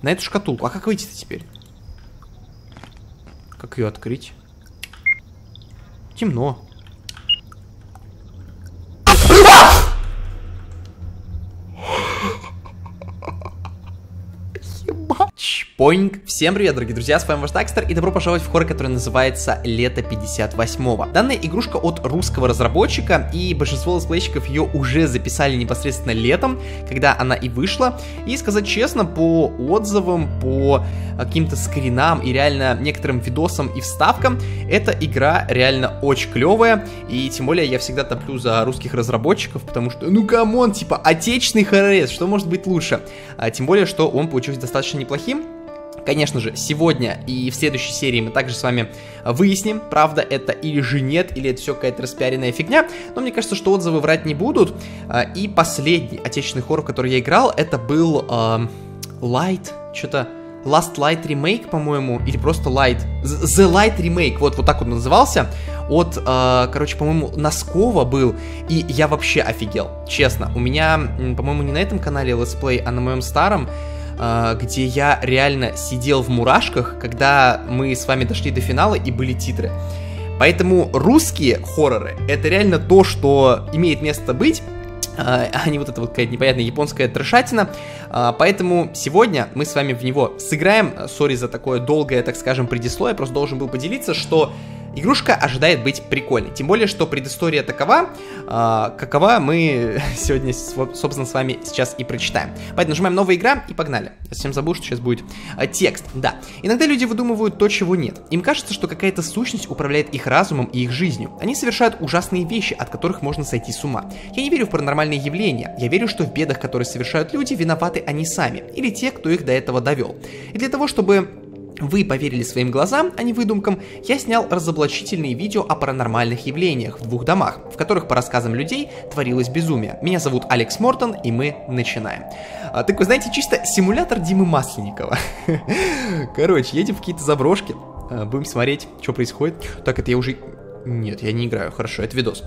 На эту шкатулку. А как выйти-то теперь? Как ее открыть? Темно. Поинг. Всем привет, дорогие друзья, с вами ваш Дакстер, и добро пожаловать в хоррор, который называется Лето 58-го. Данная игрушка от русского разработчика, и большинство летсплейщиков ее уже записали непосредственно летом, когда она и вышла. И сказать честно, по отзывам, по каким-то скринам и реально некоторым видосам и вставкам, эта игра реально очень клевая, и тем более я всегда топлю за русских разработчиков, потому что, ну камон, типа, отечественный хоррор, что может быть лучше? Тем более, что он получился достаточно неплохим. Конечно же, сегодня и в следующей серии мы также с вами выясним, правда это или же нет, или это все какая-то распиаренная фигня, но мне кажется, что отзывы врать не будут. И последний отечественный хоррор, который я играл, это был Light, что-то Last Light Remake, по-моему, или просто Light, The Light Remake, вот так вот назывался, от, короче, по-моему, Носкова был, и я вообще офигел, честно. У меня, по-моему, не на этом канале летсплей, а на моем старом, где я реально сидел в мурашках, когда мы с вами дошли до финала и были титры. Поэтому русские хорроры — это реально то, что имеет место быть, а не вот это вот какая-то непонятная японская трешатина. Поэтому сегодня мы с вами в него сыграем. Сори за такое долгое, так скажем, предисловие, просто должен был поделиться, что игрушка ожидает быть прикольной. Тем более, что предыстория такова, какова мы сегодня, собственно, с вами сейчас и прочитаем. Поэтому нажимаем «Новая игра» и погнали. Я совсем забыл, что сейчас будет текст. Да, иногда люди выдумывают то, чего нет. Им кажется, что какая-то сущность управляет их разумом и их жизнью. Они совершают ужасные вещи, от которых можно сойти с ума. Я не верю в паранормальные явления. Я верю, что в бедах, которые совершают люди, виноваты они сами. Или те, кто их до этого довел. И для того, чтобы вы поверили своим глазам, а не выдумкам, я снял разоблачительные видео о паранормальных явлениях в 2 домах, в которых, по рассказам людей, творилось безумие. Меня зовут Алекс Мортон, и мы начинаем. Так вы знаете, чисто симулятор Димы Масленникова. Короче, едем в какие-то заброшки, будем смотреть, что происходит. Так, это я уже... Нет, я не играю, хорошо, это видос.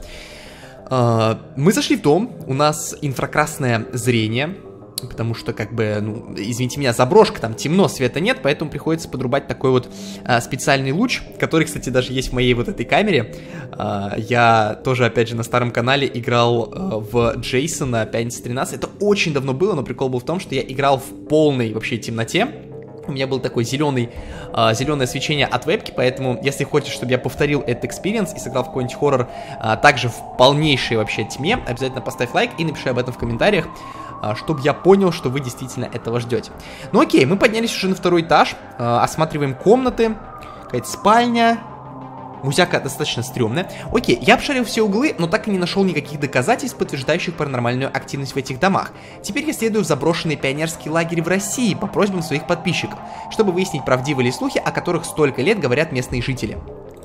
Мы зашли в дом, у нас инфракрасное зрение, потому что, как бы, ну, извините меня, заброшка, там темно, света нет, поэтому приходится подрубать такой вот специальный луч, который, кстати, даже есть в моей вот этой камере. Я тоже, опять же, на старом канале играл в Джейсона Пятница 13. Это очень давно было, но прикол был в том, что я играл в полной вообще темноте. У меня был такой зеленое свечение от вебки, поэтому, если хочешь, чтобы я повторил этот экспириенс и сыграл в какой-нибудь хоррор также в полнейшей вообще тьме, обязательно поставь лайк и напиши об этом в комментариях, чтобы я понял, что вы действительно этого ждете. Ну окей, мы поднялись уже на 2-й этаж, осматриваем комнаты, какая-то спальня. Музяка достаточно стрёмная. Окей, я обшарил все углы, но так и не нашел никаких доказательств, подтверждающих паранормальную активность в этих домах. Теперь я следую в заброшенный пионерский лагерь в России по просьбам своих подписчиков, чтобы выяснить, правдивы ли слухи, о которых столько лет говорят местные жители.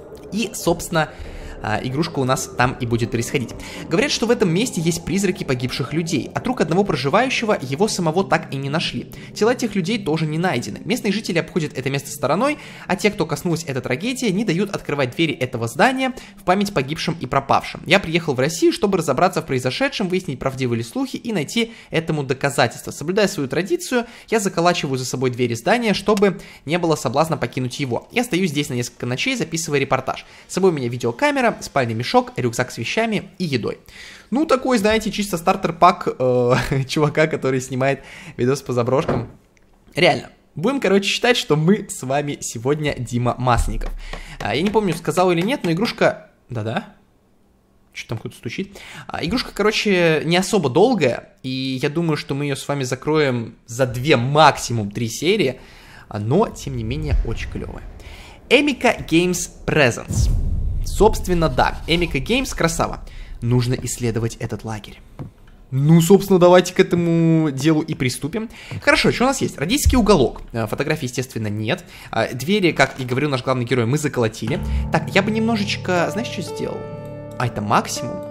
И, собственно, игрушка у нас там и будет происходить. Говорят, что в этом месте есть призраки погибших людей. От рук одного проживающего его самого так и не нашли. Тела тех людей тоже не найдены. Местные жители обходят это место стороной, а те, кто коснулась эта трагедия, не дают открывать двери этого здания в память погибшим и пропавшим. Я приехал в Россию, чтобы разобраться в произошедшем, выяснить, правдивы ли слухи и найти этому доказательства. Соблюдая свою традицию, я заколачиваю за собой двери здания, чтобы не было соблазна покинуть его. Я остаюсь здесь на несколько ночей, записывая репортаж. С собой у меня видеокамера, спальный мешок, рюкзак с вещами и едой. Ну, такой, знаете, чисто стартер-пак чувака, который снимает видос по заброшкам. Реально. Будем, короче, считать, что мы с вами сегодня Дима Масленников. Я не помню, сказал или нет, но игрушка... Да-да. Что там кто-то стучит? Игрушка, короче, не особо долгая, и я думаю, что мы ее с вами закроем за 2, максимум 3 серии, но, тем не менее, очень клевая. Emika Games Presents. Собственно, да, Emika Games красава. Нужно исследовать этот лагерь. Ну, собственно, давайте к этому делу и приступим. Хорошо, что у нас есть? Родительский уголок. Фотографий, естественно, нет. Двери, как и говорил наш главный герой, мы заколотили. Так, я бы немножечко... Знаешь, что сделал? Это максимум.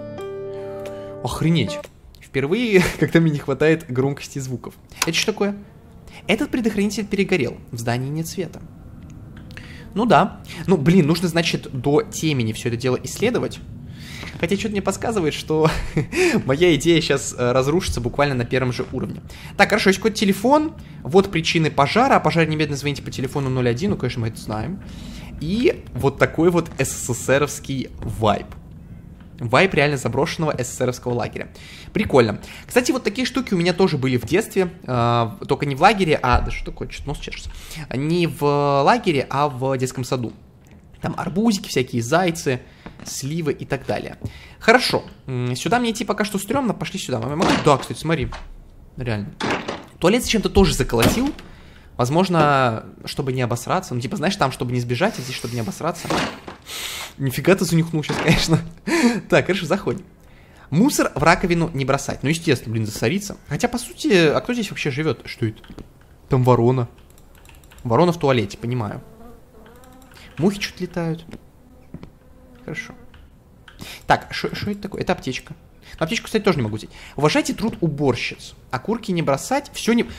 Охренеть. Впервые, когда мне не хватает громкости звуков. Это что такое? Этот предохранитель перегорел. В здании нет света. Ну да. Ну, блин, нужно, значит, до темени все это дело исследовать. Хотя что-то мне подсказывает, что моя идея сейчас разрушится буквально на первом же уровне. Так, хорошо, есть какой-то телефон. Вот причины пожара. О пожаре немедленно звоните по телефону 01. Ну, конечно, мы это знаем. И вот такой вот СССРовский вайб. Вайб реально заброшенного СССРовского лагеря. Прикольно. Кстати, вот такие штуки у меня тоже были в детстве. Только не в лагере, да что такое, что-то нос чешется. Не в лагере, а в детском саду. Там арбузики всякие, зайцы, сливы и так далее. Хорошо. Сюда мне идти пока что стрёмно. Пошли сюда. Да, кстати, смотри. Реально. Туалет зачем-то тоже заколотил. Возможно, чтобы не обосраться. Ну, типа, знаешь, там, чтобы не сбежать, а здесь, чтобы не обосраться. Нифига ты занюхнул сейчас, конечно. Так, хорошо, заходим. Мусор в раковину не бросать. Ну, естественно, блин, засориться. Хотя, по сути, а кто здесь вообще живет? Что это? Там ворона. Ворона в туалете, понимаю. Мухи что-то летают. Хорошо. Так, что это такое? Это аптечка. Но аптечку, кстати, тоже не могу взять. Уважайте труд уборщиц. Окурки не бросать. Все не...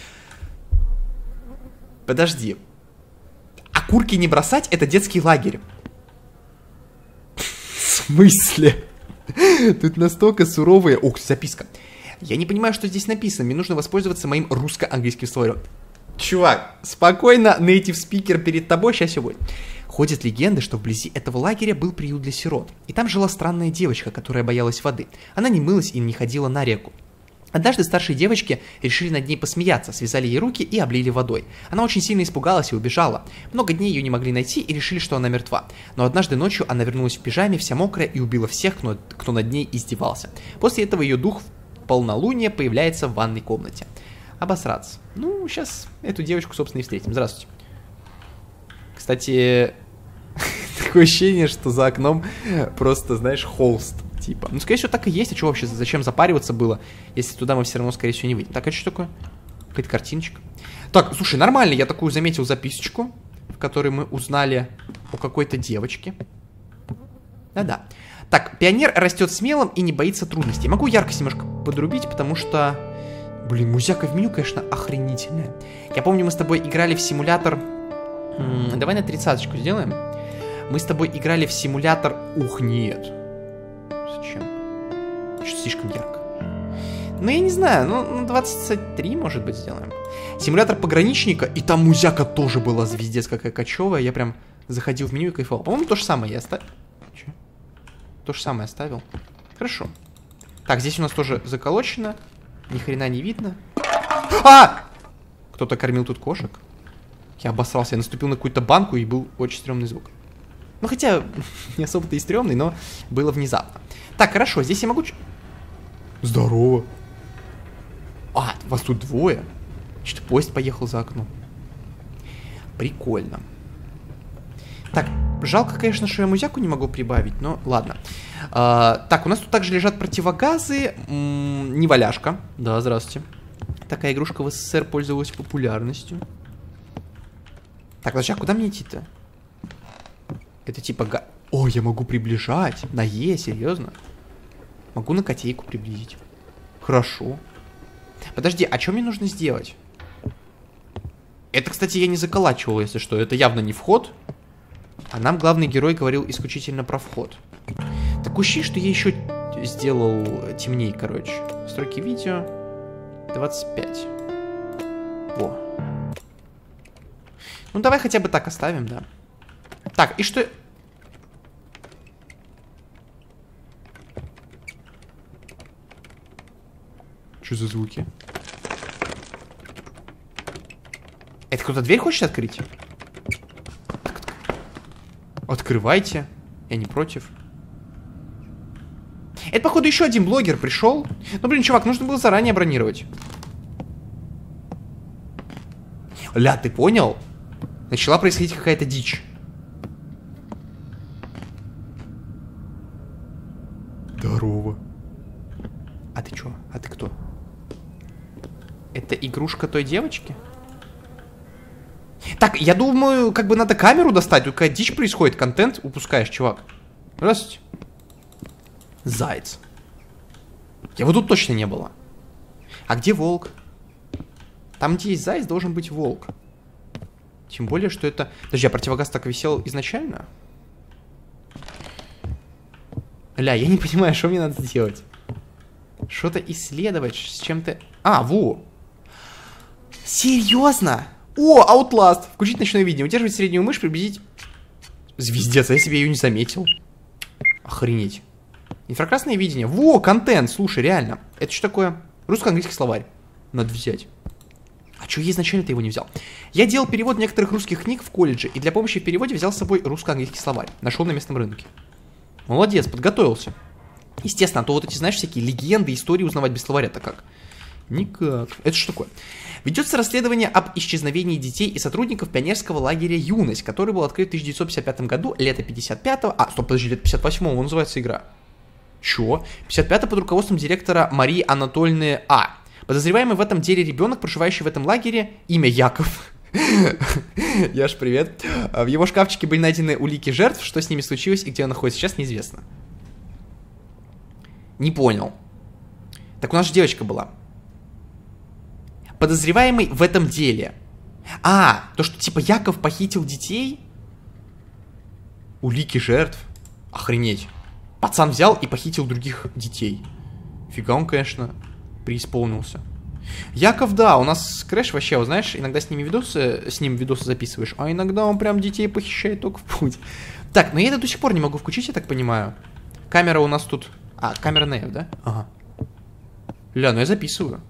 Подожди. Окурки не бросать — это детский лагерь. В смысле? Тут настолько суровые... Ух, записка. Я не понимаю, что здесь написано. Мне нужно воспользоваться моим русско-английским словарем. Чувак, спокойно, native speaker перед тобой, сейчас все будет. Ходят легенды, что вблизи этого лагеря был приют для сирот. И там жила странная девочка, которая боялась воды. Она не мылась и не ходила на реку. Однажды старшие девочки решили над ней посмеяться, связали ей руки и облили водой. Она очень сильно испугалась и убежала. Много дней ее не могли найти и решили, что она мертва. Но однажды ночью она вернулась в пижаме, вся мокрая, и убила всех, кто над ней издевался. После этого ее дух в полнолуние появляется в ванной комнате. Обосраться. Ну, сейчас эту девочку, собственно, и встретим. Здравствуйте. Кстати, такое ощущение, что за окном просто, знаешь, холст. Типа. Ну, скорее всего, так и есть. А что вообще, зачем запариваться было, если туда мы все равно, скорее всего, не выйдем? Так, а что такое? Какая-то картиночка. Так, слушай, нормально, я такую заметил записочку, в которой мы узнали о какой-то девочке. Да-да. Так, пионер растет смелым и не боится трудностей. Могу яркость немножко подрубить, потому что... Блин, музяка в меню, конечно, охренительная. Я помню, мы с тобой играли в симулятор... Давай на 30-очку сделаем. Мы с тобой играли в симулятор... Ух, нет. Зачем? Что-то слишком ярко. Ну, я не знаю, ну, 23, может быть, сделаем. Симулятор пограничника, и там музяка тоже была звездец какая кочевая. Я прям заходил в меню и кайфовал. По-моему, то же самое я оставил. Че? То же самое оставил. Хорошо. Так, здесь у нас тоже заколочено. Ни хрена не видно. А! Кто-то кормил тут кошек. Я обосрался, я наступил на какую-то банку, и был очень стрёмный звук. Ну, хотя, не особо-то и стрёмный, но было внезапно. Так, хорошо, здесь я могу... Здорово. А, вас тут двое? Что-то поезд поехал за окном. Прикольно. Так, жалко, конечно, что я музяку не могу прибавить, но ладно. Так, у нас тут также лежат противогазы. Неваляшка. Да, здравствуйте. Такая игрушка в СССР пользовалась популярностью. Так, подожди, а куда мне идти-то? Это типа... О, я могу приближать. На Е, серьезно? Могу на котейку приблизить. Хорошо. Подожди, а что мне нужно сделать? Это, кстати, я не заколачивал, если что. Это явно не вход. А нам главный герой говорил исключительно про вход. Так ущи, что я еще сделал темнее, короче. Строки видео. 25. Во. Ну, давай хотя бы так оставим, да. Так, и что... Что за звуки? Это кто-то дверь хочет открыть? Открывайте. Я не против. Это, походу, еще один блогер пришел. Ну, блин, чувак, нужно было заранее бронировать. Ля, ты понял? Начала происходить какая-то дичь. Здорово. А ты чё? А ты кто? Это игрушка той девочки? Так, я думаю, как бы надо камеру достать. Тут какая дичь происходит, контент упускаешь, чувак. Здравствуйте. Заяц. Его тут точно не было. А где волк? Там, где есть заяц, должен быть волк. Тем более, что это... Подожди, а противогаз так висел изначально? Ля, я не понимаю, что мне надо сделать. Что-то исследовать, с чем-то... А, во! Серьезно? О, Outlast! Включить ночное видение. Удерживать среднюю мышь, приблизить... Звездец, а я себе ее не заметил. Охренеть. Инфракрасное видение. Во, контент, слушай, реально. Это что такое? Русско-английский словарь. Надо взять. А что я изначально-то его не взял? Я делал перевод некоторых русских книг в колледже, и для помощи в переводе взял с собой русско-английский словарь. Нашел на местном рынке. Молодец, подготовился. Естественно, а то вот эти, знаешь, всякие легенды, истории узнавать без словаря-то как? Никак. Это что такое? Ведется расследование об исчезновении детей и сотрудников пионерского лагеря «Юность», который был открыт в 1955 году, лето 55-го... А, стоп, подожди, лето 58-го, называется игра. Чё? 55-й под руководством директора Марии Анатольевны А. Подозреваемый в этом деле ребенок, проживающий в этом лагере, имя Яков. Яш, привет. В его шкафчике были найдены улики жертв, что с ними случилось и где он находится сейчас, неизвестно. Не понял. Так у нас же девочка была. Подозреваемый в этом деле. А, то, что типа Яков похитил детей? Улики жертв? Охренеть. Пацан взял и похитил других детей. Фига он, конечно, преисполнился. Яков, да, у нас крэш вообще, вот знаешь, иногда с ним видосы записываешь, а иногда он прям детей похищает только в путь. Так, но я это до сих пор не могу включить, я так понимаю. Камера у нас тут... А, камера Нев, да? Ага. Ля, ну я записываю.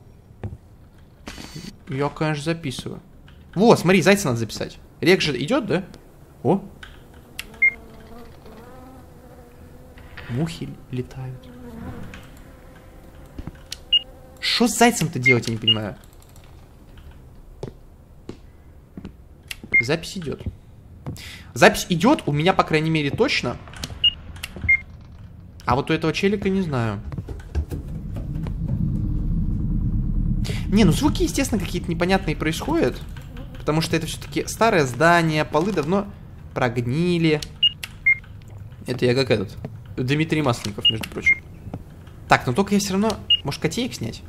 Я, конечно, записываю. Вот, смотри, зайца надо записать. Рек же идет, да? О. Мухи летают. Что с зайцем-то делать, я не понимаю. Запись идет. Запись идет, у меня, по крайней мере, точно. А вот у этого челика не знаю. Не, ну звуки, естественно, какие-то непонятные происходят. Потому что это все-таки старое здание, полы давно прогнили. Это я как этот Дмитрий Масленников, между прочим. Так, но только я все равно... Может, котеек снять?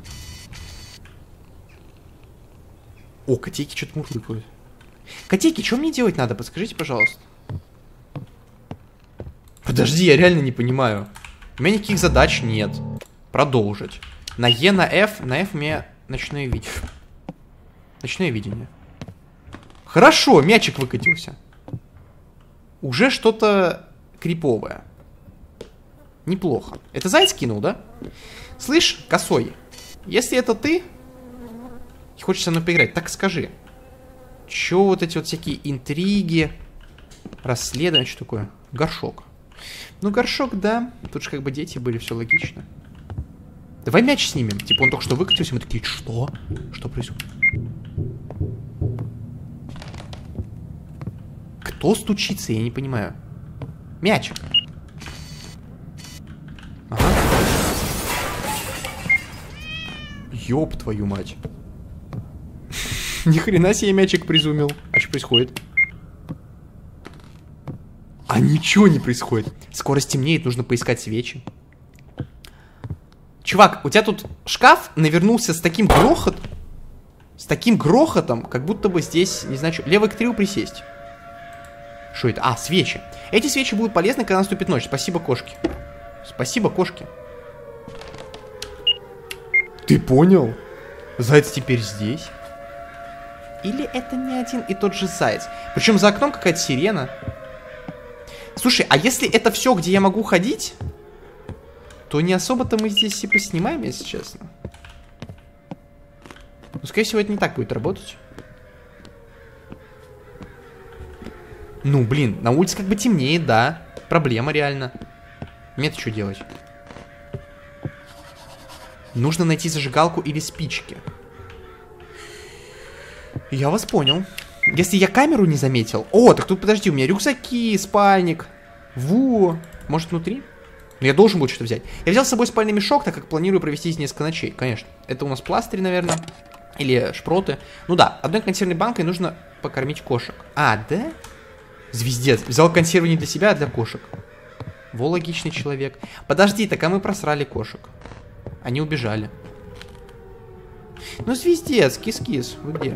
О, котейки что-то мурлыкают. Котейки, что мне делать надо? Подскажите, пожалуйста. Подожди, я реально не понимаю. У меня никаких задач нет. Продолжить. На Е, на F у меня ночное видение. Ночное видение. Хорошо, мячик выкатился. Уже что-то криповое. Неплохо. Это заяц кинул, да? Слышь, косой, если это ты и хочешь со мной поиграть, так скажи. Чё вот эти вот всякие интриги, расследования, что такое? Горшок. Ну, горшок, да. Тут же как бы дети были, все логично. Давай мяч снимем. Типа он только что выкатился, мы такие, что? Что происходит? Кто стучится, я не понимаю. Мячик. Ага. Ёб твою мать. Ни хрена себе мячик призумил. А что происходит? А ничего не происходит. Скоро стемнеет, нужно поискать свечи. Чувак, у тебя тут шкаф навернулся с таким грохотом. С таким грохотом, как будто бы здесь, не знаю, что. Левый к трию присесть. Что это? А, свечи. Эти свечи будут полезны, когда наступит ночь. Спасибо, кошки. Спасибо, кошки. Ты понял? Заяц теперь здесь? Или это не один и тот же заяц? Причем за окном какая-то сирена. Слушай, а если это все, где я могу ходить, то не особо-то мы здесь и поснимаем, если честно. Ну, скорее всего, это не так будет работать. Ну, блин, на улице как бы темнеет, да. Проблема реально. Мне-то что делать? Нужно найти зажигалку или спички. Я вас понял. Если я камеру не заметил... О, так тут, подожди, у меня рюкзаки, спальник. Во. Может, внутри? Но я должен был что-то взять. Я взял с собой спальный мешок, так как планирую провести здесь несколько ночей. Конечно. Это у нас пластырь, наверное. Или шпроты. Ну да, одной консервной банкой нужно покормить кошек. А, да? Звездец. Взял консервы не для себя, а для кошек. Во, логичный человек. Подожди, так а мы просрали кошек. Они убежали. Ну, звездец, кис-кис. Вы где?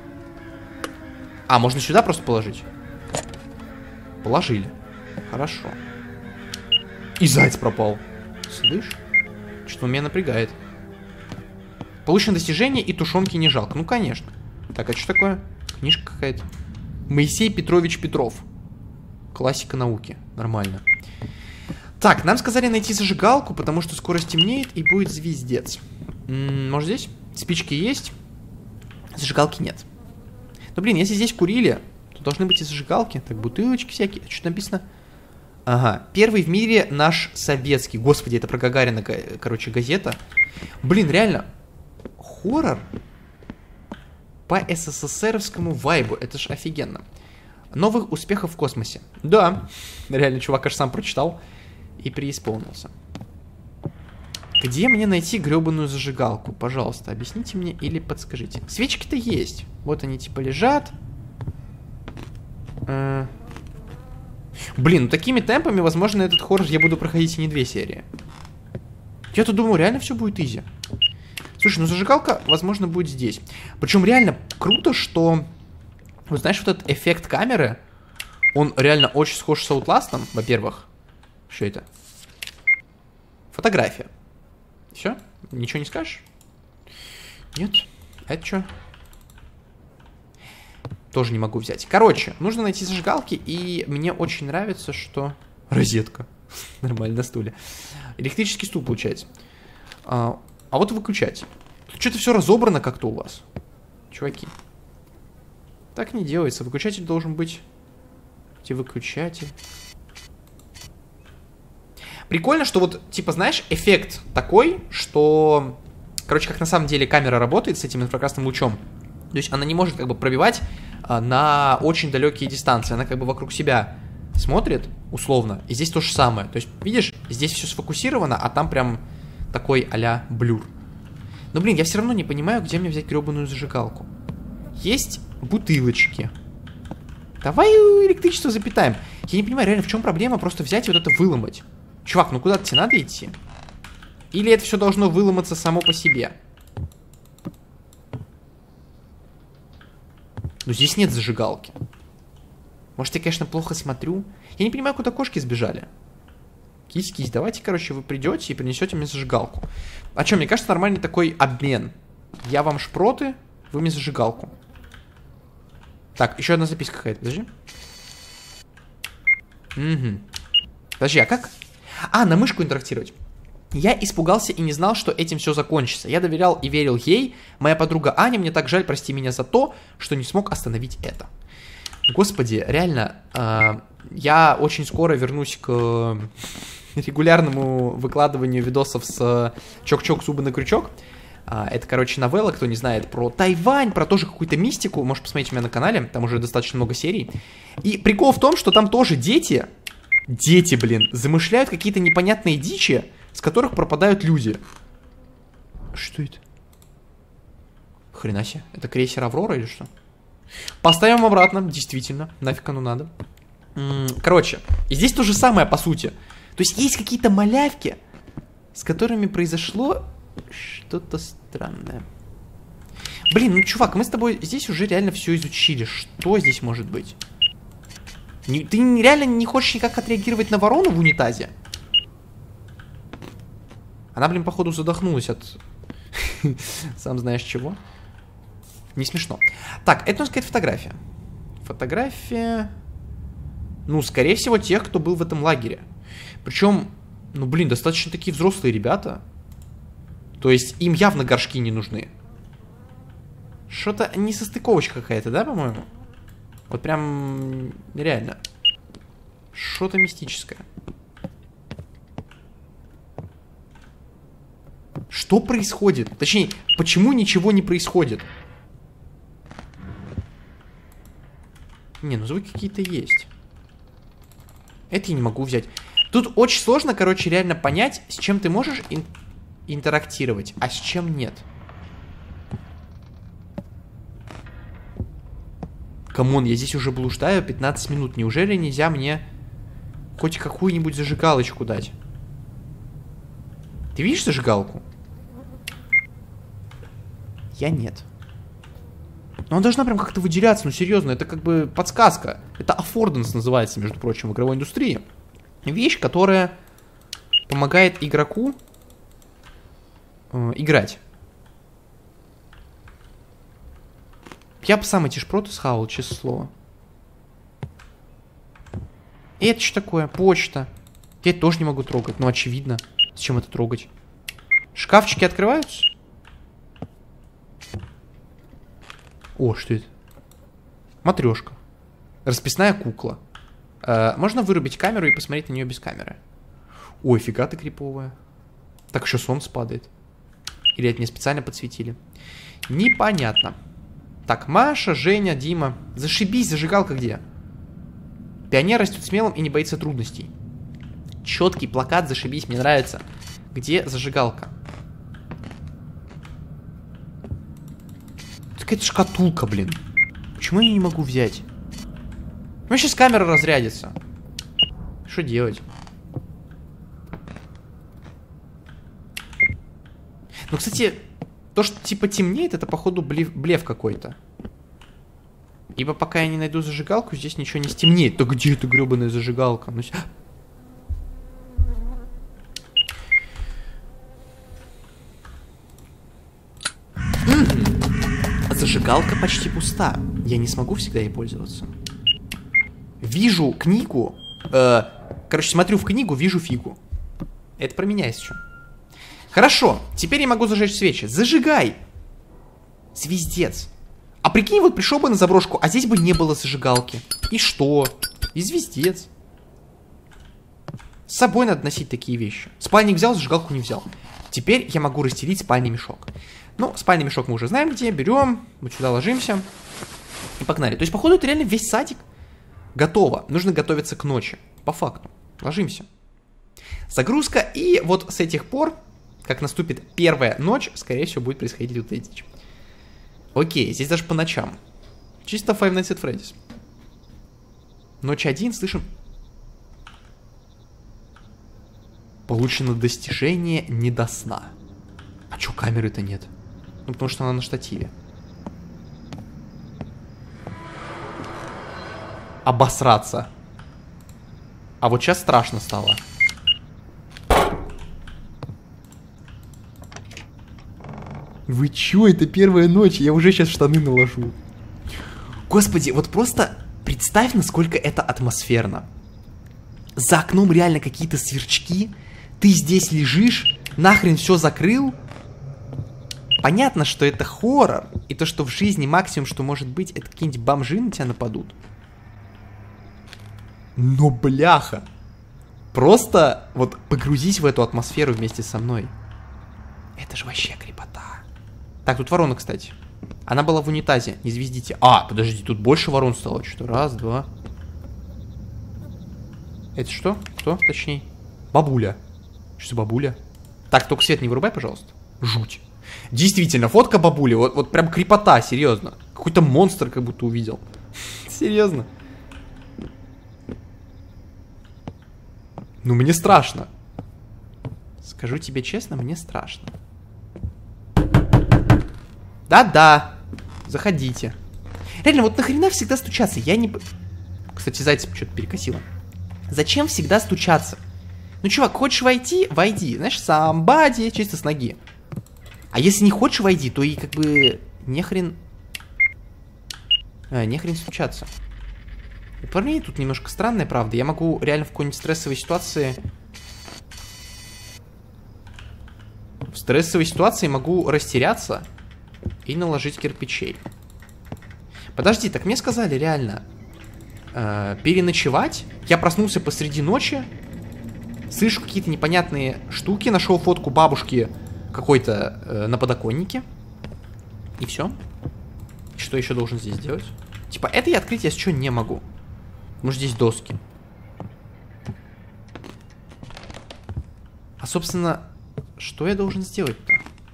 А, можно сюда просто положить? Положили. Хорошо. И заяц пропал. Слышь? Что-то меня напрягает. Получено достижение и тушенки не жалко. Ну, конечно. Так, а что такое? Книжка какая-то. Моисей Петрович Петров. Классика науки. Нормально. Так, нам сказали найти зажигалку, потому что скоро стемнеет и будет звездец. Может здесь? Спички есть? Зажигалки нет. Ну, блин, если здесь курили, то должны быть и зажигалки. Так, бутылочки всякие. Что написано? Ага. Первый в мире наш советский. Господи, это про Гагарина, короче, газета. Блин, реально. Хоррор по СССРовскому вайбу. Это ж офигенно. Новых успехов в космосе. Да. Реально, чувак аж сам прочитал и преисполнился. Где мне найти гребаную зажигалку? Пожалуйста, объясните мне или подскажите. Свечки-то есть. Вот они типа лежат. Блин, ну такими темпами, возможно, этот хоррор я буду проходить и не 2 серии. Я-то думаю, реально все будет изи. Слушай, ну зажигалка, возможно, будет здесь. Причем реально круто, что... Вот знаешь, вот этот эффект камеры, он реально очень схож с Outlast'ом, во-первых. Что это? Фотография. Все? Ничего не скажешь? Нет? А это что? Тоже не могу взять. Короче, нужно найти зажигалки, и мне очень нравится, что... Розетка. Нормально, на стуле. Электрический стул, получается. А вот выключатель. Тут что-то все разобрано как-то у вас. Чуваки. Так не делается. Выключатель должен быть... Где выключатель? Прикольно, что вот, типа, знаешь, эффект такой, что... Короче, как на самом деле камера работает с этим инфракрасным лучом. То есть она не может как бы пробивать на очень далекие дистанции. Она как бы вокруг себя смотрит, условно. И здесь то же самое. То есть, видишь, здесь все сфокусировано, а там прям такой а-ля блюр. Но, блин, я все равно не понимаю, где мне взять гребаную зажигалку. Есть бутылочки. Давай электричество запитаем. Я не понимаю, реально, в чем проблема просто взять и вот это выломать. Чувак, ну куда-то тебе надо идти? Или это все должно выломаться само по себе? Но здесь нет зажигалки. Может, я, конечно, плохо смотрю. Я не понимаю, куда кошки сбежали. Кись-кись, давайте, короче, вы придете и принесете мне зажигалку. А что, мне кажется, нормальный такой обмен. Я вам шпроты, вы мне зажигалку. Так, еще одна записка какая-то, подожди. Угу. Подожди, а как? А, на мышку интерактировать. Я испугался и не знал, что этим все закончится. Я доверял и верил ей. Моя подруга Аня, мне так жаль, прости меня за то, что не смог остановить это. Господи, реально, я очень скоро вернусь к регулярному выкладыванию видосов с чок-чок, зубы на крючок. Это, короче, новелла, кто не знает, про Тайвань, про тоже какую-то мистику. Можешь посмотреть у меня на канале, там уже достаточно много серий. И прикол в том, что там тоже дети, блин, замышляют какие-то непонятные дичи, с которых пропадают люди. Что это? Хрена себе. Это крейсер Аврора или что? Поставим обратно, действительно. Нафиг оно надо. Короче, и здесь то же самое, по сути. То есть есть какие-то малявки, с которыми произошло что-то странное. Блин, ну чувак, мы с тобой здесь уже реально все изучили. Что здесь может быть? Ты реально не хочешь никак отреагировать на ворону в унитазе? Она, блин, походу задохнулась от... Сам знаешь чего. Не смешно. Так, это, нужно сказать, фотография. Фотография... Ну, скорее всего, тех, кто был в этом лагере. Причем, ну, блин, достаточно такие взрослые ребята. То есть, им явно горшки не нужны. Что-то несостыковочка какая-то, да, по-моему? Вот прям нереально. Что-то мистическое. Что происходит? Точнее, почему ничего не происходит? Не, ну звуки какие-то есть. Это я не могу взять. Тут очень сложно, короче, реально понять, с чем ты можешь интерактировать, а с чем нет. Камон, я здесь уже блуждаю 15 минут. Неужели нельзя мне хоть какую-нибудь зажигалочку дать? Ты видишь зажигалку? Я нет. Но она должна прям как-то выделяться, ну серьезно, это как бы подсказка. Это аффорданс называется, между прочим, в игровой индустрии. Вещь, которая помогает игроку играть. Я бы сам эти шпроты схавал, честное слово. И это что такое? Почта. Я это тоже не могу трогать, ну очевидно. Зачем это трогать? Шкафчики открываются? О, что это? Матрешка. Расписная кукла. Можно вырубить камеру и посмотреть на нее без камеры. Ой, фига ты криповая. Так еще солнце падает. Или это мне специально подсветили? Непонятно. Так, Маша, Женя, Дима. Зашибись, зажигалка где? Пионер растет смелым и не боится трудностей. Четкий плакат, зашибись, мне нравится. Где зажигалка? Какая-то шкатулка, блин. Почему я ее не могу взять? У меня сейчас камера разрядится. Что делать? Ну, кстати, то, что типа темнеет, это походу блеф какой-то. Ибо пока я не найду зажигалку, здесь ничего не стемнеет. Да где эта гребаная зажигалка? Ну... Зажигалка почти пуста. Я не смогу всегда ей пользоваться. Вижу книгу. Короче, смотрю в книгу, вижу фигу. Это про меня, если что. Хорошо, теперь я могу зажечь свечи. Зажигай! Звездец. А прикинь, вот пришел бы на заброшку, а здесь бы не было зажигалки. И что? И звездец. С собой надо носить такие вещи. Спальник взял, зажигалку не взял. Теперь я могу расстелить спальный мешок. Ну, спальный мешок мы уже знаем где. Берем, вот сюда ложимся. И погнали. То есть, походу, это реально весь садик готово. Нужно готовиться к ночи. По факту. Ложимся. Загрузка. И вот с этих пор, как наступит первая ночь, скорее всего, будет происходить вот эти. Окей, здесь даже по ночам. Чисто Five Nights at Freddy's. Ночь 1, слышим. Получено достижение не до сна. А чё камеры-то нет? Ну, потому что она на штативе. Обосраться. А вот сейчас страшно стало. Вы чё, это первая ночь? Я уже сейчас штаны наложу. Господи, вот просто представь, насколько это атмосферно. За окном реально какие-то сверчки. Ты здесь лежишь, нахрен все закрыл. Понятно, что это хоррор. И то, что в жизни максимум, что может быть, это какие-нибудь бомжи на тебя нападут. Но бляха. Просто вот погрузись в эту атмосферу вместе со мной. Это же вообще крепота. Так, тут ворона, кстати. Она была в унитазе, не звездите. А, подожди, тут больше ворон стало. Что, раз, два. Это что? Кто, точнее? Бабуля. Что за бабуля? Так, только свет не вырубай, пожалуйста. Жуть. Действительно, фотка бабули. Вот прям крепота, серьезно. Какой-то монстр как будто увидел. Серьезно. Ну, мне страшно. Скажу тебе честно, мне страшно. Да-да. Заходите. Реально, вот нахрена всегда стучаться? Я не... Кстати, зайцем что-то перекосило. Зачем всегда стучаться? Ну, чувак, хочешь войти? Войди. Знаешь, самбади, чисто с ноги. А если не хочешь войди, то и как бы нехрен... нехрен стучаться. Управление тут немножко странное, правда. Я могу реально в какой-нибудь стрессовой ситуации... В стрессовой ситуации могу растеряться и наложить кирпичей. Подожди, так мне сказали реально переночевать. Я проснулся посреди ночи, слышу какие-то непонятные штуки, нашел фотку бабушки какой-то на подоконнике. И все. Что еще должен здесь делать? Типа, это я открыть, если что, не могу. Может, здесь доски. А, собственно, что я должен сделать-то?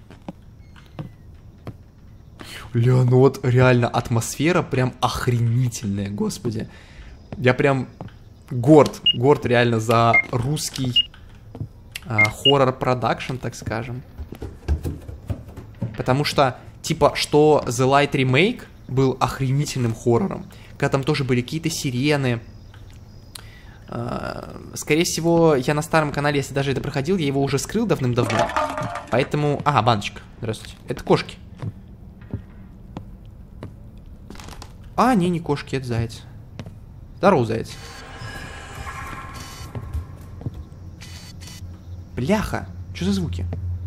Ля, ну вот реально атмосфера прям охренительная, господи. Я прям горд реально за русский хоррор-продакшн, так скажем. Потому что, типа, что The Light Remake был охренительным хоррором. Когда там тоже были какие-то сирены, Скорее всего, я на старом канале, если даже это проходил, я его уже скрыл давным-давно. Поэтому... Ага, баночка. Здравствуйте. Это кошки. А, не кошки, это заяц. Здорово, заяц. Бляха. Что за звуки?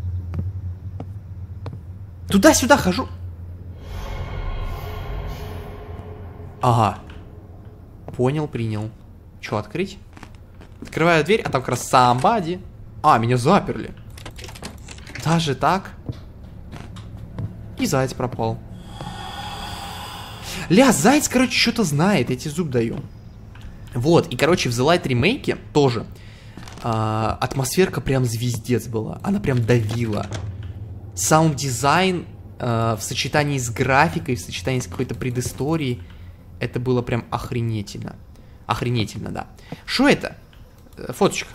Туда-сюда хожу. Ага. Понял, принял. Что, открыть? Открываю дверь, а там как раз somebody. А, меня заперли. Даже так? И заяц пропал. Ля, заяц, короче, что-то знает, я тебе зуб даю. Вот, и, короче, в The Light ремейке тоже атмосферка прям звездец была. Она прям давила. Саунд-дизайн в сочетании с графикой, в сочетании с какой-то предысторией, это было прям охренительно. Охренительно, да. Что это? Фоточка.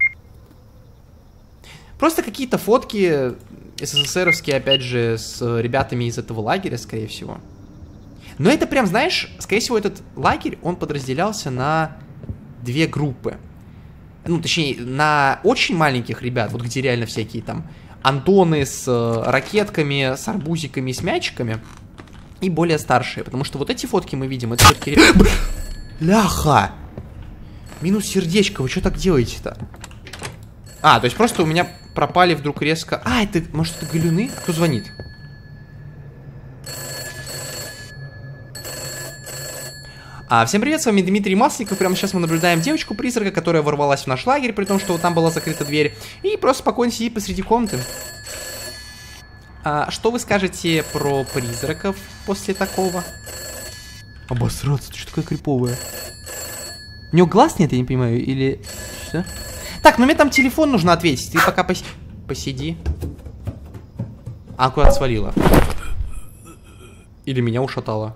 Просто какие-то фотки СССРовские, опять же, с ребятами из этого лагеря, скорее всего. Но это прям, знаешь, скорее всего, этот лагерь, он подразделялся на две группы. Ну, точнее, на очень маленьких ребят, вот где реально всякие там Антоны с ракетками, с арбузиками, с мячиками. И более старшие, потому что вот эти фотки мы видим, это все-таки... Ляха! Минус сердечко, вы что так делаете-то? А, то есть просто у меня пропали вдруг резко... А, это, может, это галюны? Кто звонит? Всем привет, с вами Дмитрий Масленников. Прямо сейчас мы наблюдаем девочку-призрака, которая ворвалась в наш лагерь, при том, что там была закрыта дверь, и просто спокойно сидит посреди комнаты. Что вы скажете про призраков после такого? Обосраться, ты что такая криповая? У него глаз нет, я не понимаю, или... Что? Так, ну мне там телефон нужно ответить, ты пока посиди. Куда-то свалила. Или меня ушатала.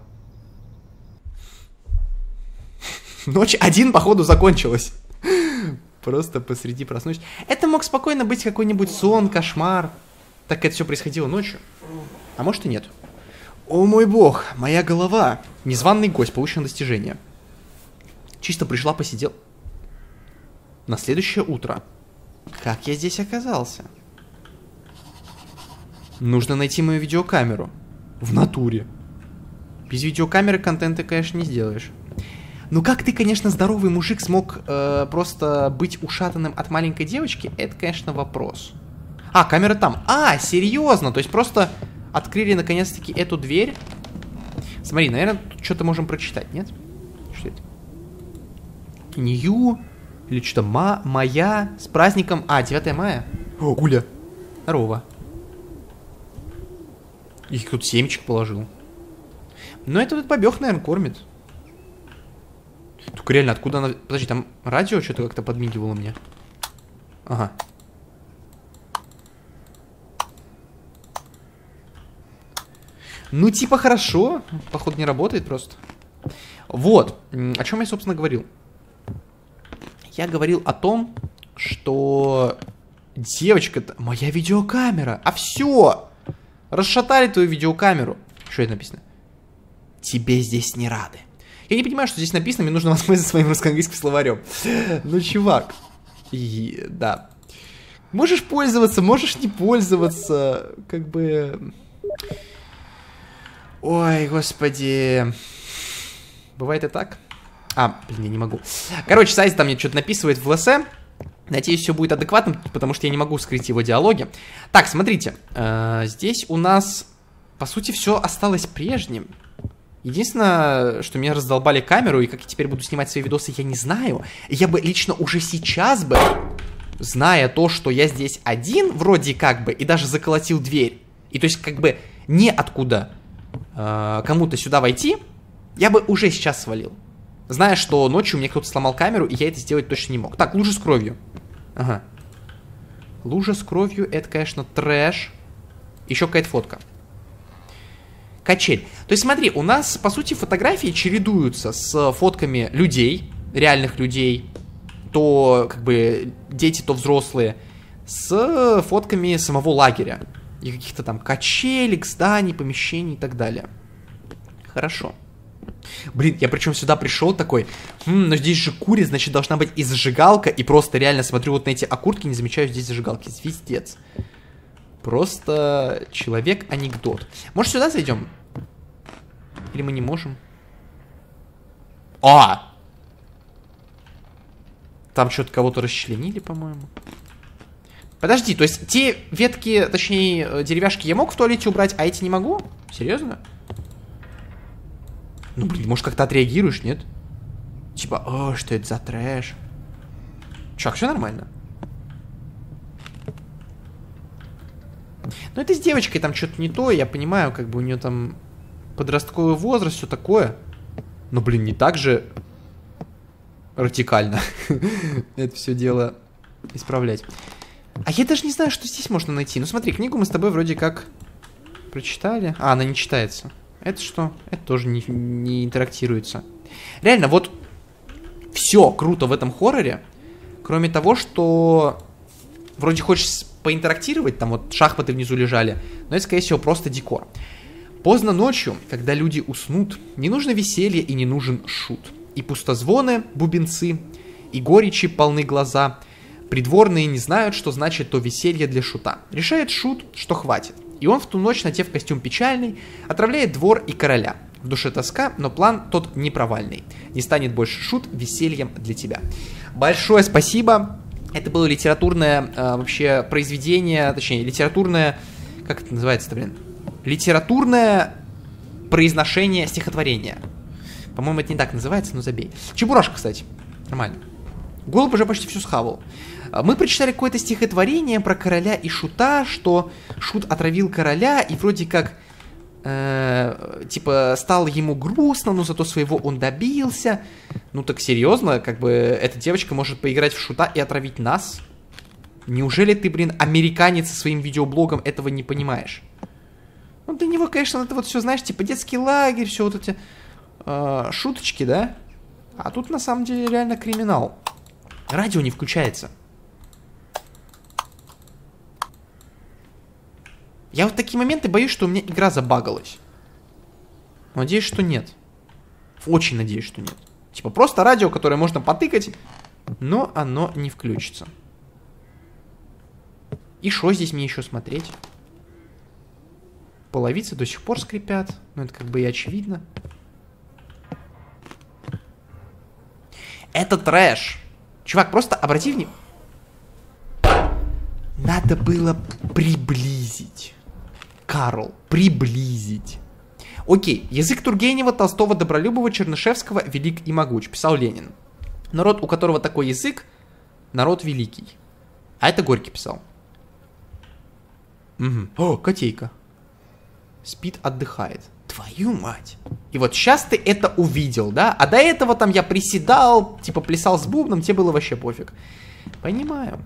Ночь 1, походу, закончилась. Просто посреди проснусь. Это мог спокойно быть какой-нибудь сон, кошмар. Так это все происходило ночью. А может и нет. О мой бог, моя голова. Незваный гость, получено достижение. Чисто пришла, посидел. На следующее утро. Как я здесь оказался? Нужно найти мою видеокамеру. В натуре. Без видеокамеры контента, конечно, не сделаешь. Ну как ты, конечно, здоровый мужик смог просто быть ушатанным от маленькой девочки, это, конечно, вопрос. Камера там. Серьезно? То есть просто открыли наконец-таки эту дверь. Смотри, наверное, тут что-то можем прочитать, нет? Что это? Нью. Или что-то моя. С праздником. 9 мая. О, Гуля. Здорово. Их тут семечек положил. Ну, это тут побег, наверное, кормит. Только реально, откуда она... Подожди, там радио что-то как-то подмигивало мне. Ага. Ну, типа, хорошо. Походу, не работает просто. Вот. О чем я, собственно, говорил? Я говорил о том, что... Девочка-то... Моя видеокамера. Все! Расшатали твою видеокамеру. Что это написано? Тебе здесь не рады. Я не понимаю, что здесь написано, мне нужно воспользоваться своим русско-английским словарем. Ну, чувак. Да. Можешь пользоваться, можешь не пользоваться. Как бы... Ой, господи. Бывает и так? Блин, я не могу. Короче, Сайз там мне что-то написывает в ЛС. Надеюсь, все будет адекватным, потому что я не могу скрыть его диалоги. Так, смотрите. Здесь у нас, по сути, все осталось прежним. Единственное, что меня раздолбали камеру, и как я теперь буду снимать свои видосы, я не знаю. Я бы лично уже сейчас бы, зная то, что я здесь один, вроде как бы, и даже заколотил дверь, и то есть как бы неоткуда кому-то сюда войти, я бы уже сейчас свалил. Зная, что ночью мне кто-то сломал камеру, и я это сделать точно не мог. Так, лужа с кровью. Ага. Лужа с кровью, это, конечно, трэш. Еще какая-то фотка. Качель. То есть смотри, у нас, по сути, фотографии чередуются с фотками людей, реальных людей, то, как бы, дети, то взрослые, с фотками самого лагеря. И каких-то там качелек, зданий, помещений и так далее. Хорошо. Блин, я причем сюда пришел такой, но здесь же курит, значит должна быть и зажигалка, и просто реально смотрю вот на эти окурки, не замечаю здесь зажигалки, звездец. Просто человек-анекдот. Может сюда зайдем? Или мы не можем? А! Там что-то кого-то расчленили, по-моему. Подожди, то есть те ветки, точнее деревяшки я мог в туалете убрать, а эти не могу? Серьезно? Ну, блин, может, как-то отреагируешь, нет? Типа, о, что это за трэш? Чувак, все нормально? Ну, это с девочкой там что-то не то, я понимаю, как бы у нее там подростковый возраст, все такое. Но, блин, не так же радикально это все дело исправлять. А я даже не знаю, что здесь можно найти. Ну, смотри, книгу мы с тобой вроде как прочитали. А, она не читается. Это что? Это тоже не интерактируется. Реально, вот все круто в этом хорроре, кроме того, что вроде хочешь поинтерактировать, там вот шахматы внизу лежали, но это, скорее всего, просто декор. Поздно ночью, когда люди уснут, не нужно веселье и не нужен шут. И пустозвоны, бубенцы, и горечи полны глаза. Придворные не знают, что значит то веселье для шута. Решает шут, что хватит. И он в ту ночь, надев костюм печальный, отравляет двор и короля. В душе тоска, но план тот не провальный. Не станет больше шут весельем для тебя. Большое спасибо. Это было литературное вообще произведение, точнее, литературное... Как это называется-то, блин? Литературное произношение стихотворения. По-моему, это не так называется, но забей. Чебурашка, кстати. Нормально. Голубь уже почти всю схавал. Мы прочитали какое-то стихотворение про короля и шута, что шут отравил короля, и вроде как, типа, стало ему грустно, но зато своего он добился. Ну так серьезно, как бы, эта девочка может поиграть в шута и отравить нас? Неужели ты, блин, американец со своим видеоблогом этого не понимаешь? Ну для него, конечно, это вот все, знаешь, типа детский лагерь, все вот эти шуточки, да? А тут на самом деле реально криминал. Радио не включается. Я вот в такие моменты боюсь, что у меня игра забагалась. Надеюсь, что нет. Очень надеюсь, что нет. Типа просто радио, которое можно потыкать, но оно не включится. И что здесь мне еще смотреть? Половицы до сих пор скрипят. Ну это как бы и очевидно. Это трэш. Чувак, просто обрати внимание. Надо было приблизить. Карл, приблизить. Окей, язык Тургенева, Толстого, Добролюбова, Чернышевского велик и могуч, писал Ленин. Народ, у которого такой язык, народ великий. А это Горький писал. Угу. О, котейка. Спит, отдыхает. Твою мать. И вот сейчас ты это увидел, да? А до этого там я приседал, типа плясал с бубном, тебе было вообще пофиг. Понимаю.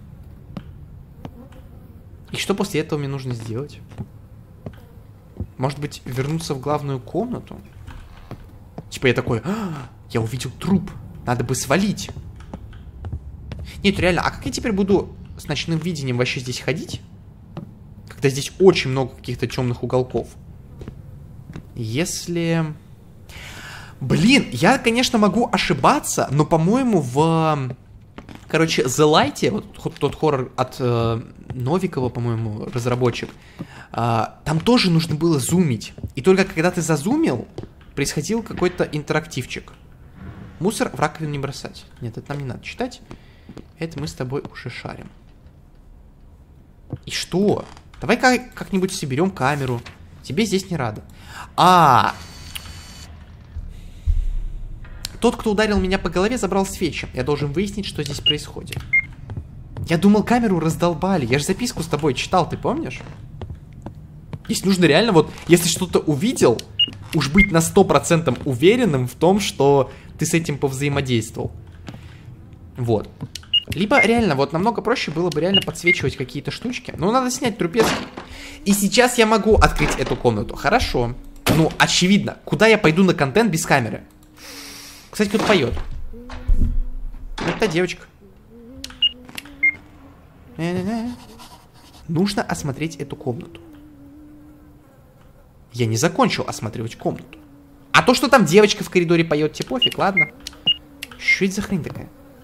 И что после этого мне нужно сделать? Может быть, вернуться в главную комнату? Типа я такой, я увидел труп, надо бы свалить. Нет, реально, а как я теперь буду с ночным видением вообще здесь ходить? Когда здесь очень много каких-то темных уголков. Если... Блин, я, конечно, могу ошибаться, но, по-моему, короче, The Light, вот тот хоррор от Новикова, по-моему, разработчик, там тоже нужно было зумить. И только когда ты зазумил, происходил какой-то интерактивчик. Мусор в раковину не бросать. Нет, это нам не надо читать. Это мы с тобой уже шарим. И что? Давай как-нибудь соберем камеру. Тебе здесь не рада. Тот, кто ударил меня по голове, забрал свечи. Я должен выяснить, что здесь происходит. Я думал, камеру раздолбали. Я же записку с тобой читал, ты помнишь? Здесь нужно реально вот, если что-то увидел, уж быть на 100% уверенным в том, что ты с этим повзаимодействовал. Вот. Либо реально, вот намного проще было бы реально подсвечивать какие-то штучки. Но надо снять трупецкий. И сейчас я могу открыть эту комнату. Хорошо. Ну, очевидно. Куда я пойду на контент без камеры? Кстати, кто-то поет. Это девочка. Нужно осмотреть эту комнату. Я не закончил осматривать комнату. А то, что там девочка в коридоре поет, тебе пофиг, ладно. Что это за хрень такая?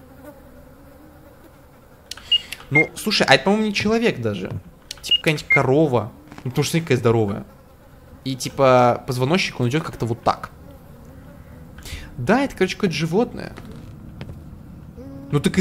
Ну, слушай, а это, по-моему, не человек даже. Типа какая-нибудь корова. Ну, потому что какая здоровая. И, типа, позвоночник, он идет как-то вот так. Да, это, короче, какое-то животное. Ну, так